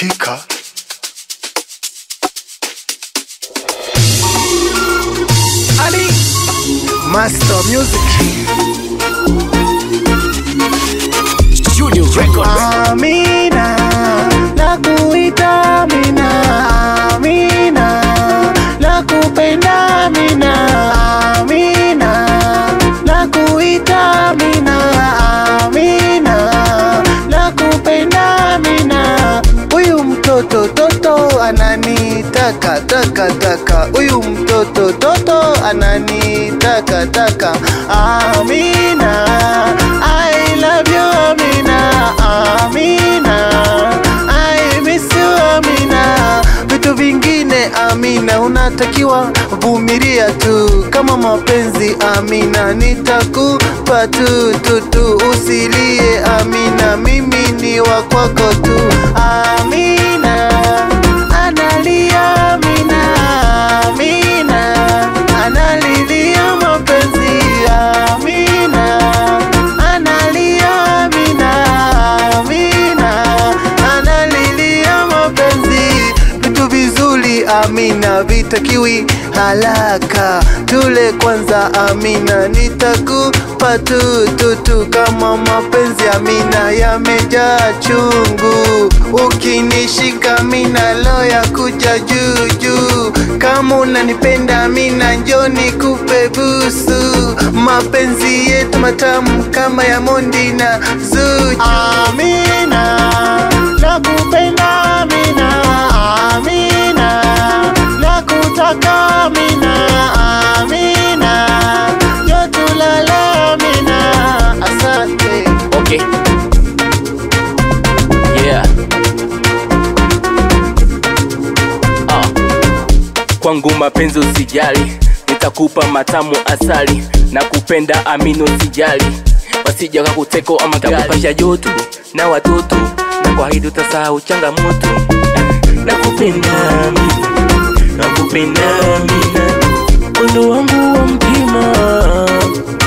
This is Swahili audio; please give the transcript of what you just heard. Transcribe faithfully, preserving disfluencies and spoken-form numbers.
Kika Ali Master Music Studio Records. Amina nakuita Amina, Amina nakupenda Amina, Amina nakuita Amina, Amina nakupenda Amina. Huyu mtoto toto ananitaka taka taka, huyu mtoto toto ananitaka taka. Amina, I love you Amina, Amina, I miss you Amina. Vitu vingine Amina unatakiwa vumilia tu, kama mapenzi Amina nitakupa tu tu tu, usilie Amina, mimi ni wa kwako tu. Amina analia Amina, Amina analilia mapenzi Amina, analia Amina, Amina analilia mapenzi. Vitu vizuri Amina vitakiwi haraka, tule kwanza Amina nitakupa tu tu tu, kama mapenzi Amina yamejaa chungu, ukinishika Amina roho ya kuja juu juu. Kama unanipenda Amina njoo nikupe busu, mapenzi yetu matamu kama ya Mondi na Zuchu. Amina nakupenda Amina, Amina nakutaka Amina, Amina njoo tulale Amina. Asante. Okay. Yeah. Ah. Kwangu mapenzi usijali, nitakupa matamu asali, nakupenda Amina usijali, wasija kakuteko ama gali. Nakupasha joto na watoto, na kwa hidi utasahau changamoto. Nakupenda Amina, nakupenda Amina, wendo wangu wa mpima.